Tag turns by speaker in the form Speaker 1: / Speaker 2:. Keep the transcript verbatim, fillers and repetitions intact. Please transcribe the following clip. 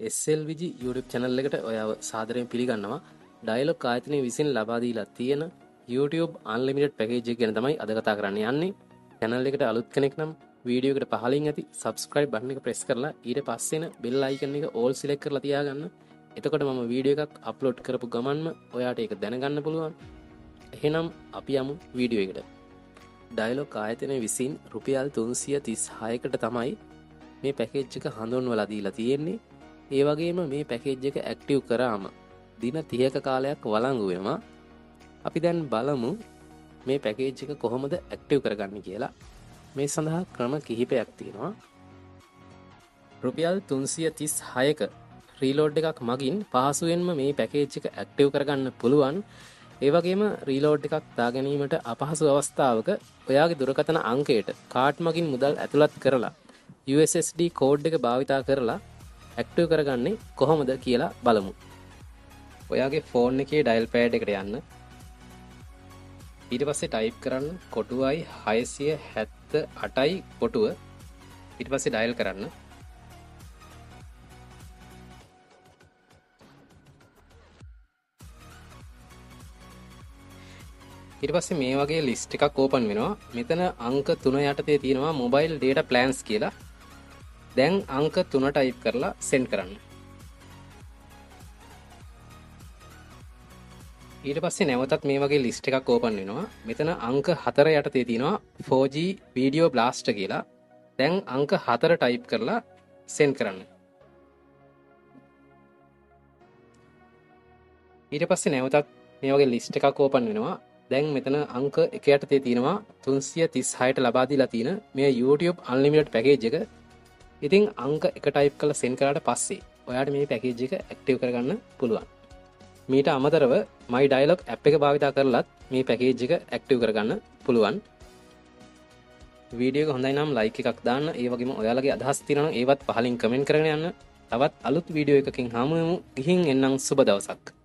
Speaker 1: S L V G YouTube channel එකට ඔයාව සාදරයෙන් පිළිගන්නවා. ඩයලොග් ආයතනය විසින් ලබා දීලා තියෙන YouTube unlimited package එක ගැන තමයි අද කතා කරන්න යන්නේ. channel එකට අලුත් කෙනෙක් නම් වීඩියෝ එකට පහලින් ඇති subscribe button එක press කරලා ඊට පස්සේ එන bell icon එක all select කරලා තියාගන්න. එතකොට මම වීඩියෝ එකක් upload කරපු ගමන්ම ඔයාට ඒක දැනගන්න පුළුවන්. එහෙනම් අපි යමු වීඩියෝ එකට. ඩයලොග් ආයතනය විසින් රුපියල් තුන්සිය තිස් හයකට තමයි මේ පැකේජ් එක හඳුන්වලා දීලා තියෙන්නේ. ඒ වගේම මේ පැකේජ් එක ඇක්ටිව් කරාම දින තිහක කාලයක් වළංගු වෙනවා. අපි දැන් බලමු මේ පැකේජ් එක කොහොමද ඇක්ටිව් කරගන්නේ කියලා. මේ සඳහා ක්‍රම කිහිපයක් තියෙනවා. රුපියල් තුන්සිය තිස් හයක රීලෝඩ් එකක් මගින් පහසුවෙන්ම මේ පැකේජ් එක ඇක්ටිව් කරගන්න පුළුවන්. ඒ වගේම රීලෝඩ් එකක් දා ගැනීමට අපහසු අවස්ථාවක ඔයාගේ දුරකථන අංකයට කාඩ් මගින් මුදල් ඇතුළත් කරලා U S S D code එක භාවිතා කරලා ඇක්ටිව් කරගන්නේ කොහොමද කියලා බලමු. ඔයාගේ ෆෝන් එකේ ඩයල් පෑඩ් එකට යන්න. ඊට පස්සේ ටයිප් කරන්න කොටුවයි හයසිය හැත්ත අටයි කොටුව. ඊට පස්සේ ඩයල් කරන්න. ඊට පස්සේ මේ වගේ ලිස්ට් එකක් ඕපන් වෙනවා. මෙතන අංක තුන යටතේ තියෙනවා මොබයිල් ඩේටා ප්ලෑන්ස් කියලා. දැන් අංක තුන ටයිප් කරලා සෙන්ඩ් කරන්න. ඊට පස්සේ නැවතත් මේ වගේ ලිස්ට් එකක් ඕපන් වෙනවා. මෙතන අංක හතර යටතේ තියෙනවා ෆෝර් ජී වීඩියෝ බ්ලාස්ටර් කියලා. දැන් අංක හතර ටයිප් කරලා සෙන්ඩ් කරන්න. ඊට පස්සේ නැවතත් මේ වගේ ලිස්ට් එකක් ඕපන් වෙනවා. දැන් මෙතන අංක එක යටතේ තියෙනවා තුන්සිය තිස් හයට ලබා දීලා තියෙන මේ YouTube unlimited package එක. ඉතින් අංක එක ටයිප් කරලා සෙන්ඩ් කරාට පස්සේ ඔයාට මේ පැකේජ් එක ඇක්ටිව් කරගන්න පුළුවන්. මීට අමතරව My Dialog app එක භාවිතා කරලත් මේ පැකේජ් එක ඇක්ටිව් කරගන්න පුළුවන්. වීඩියෝ එක හොඳයි නම් ලයික් එකක් දාන්න. ඒ වගේම ඔයාලගේ අදහස් තියෙනවා නම් ඒවත් පහලින් කමෙන්ට් කරගෙන යන්න. තවත් අලුත් වීඩියෝ එකකින් හමු වෙමු. ගිහින් එන්නම් සුබ දවසක්.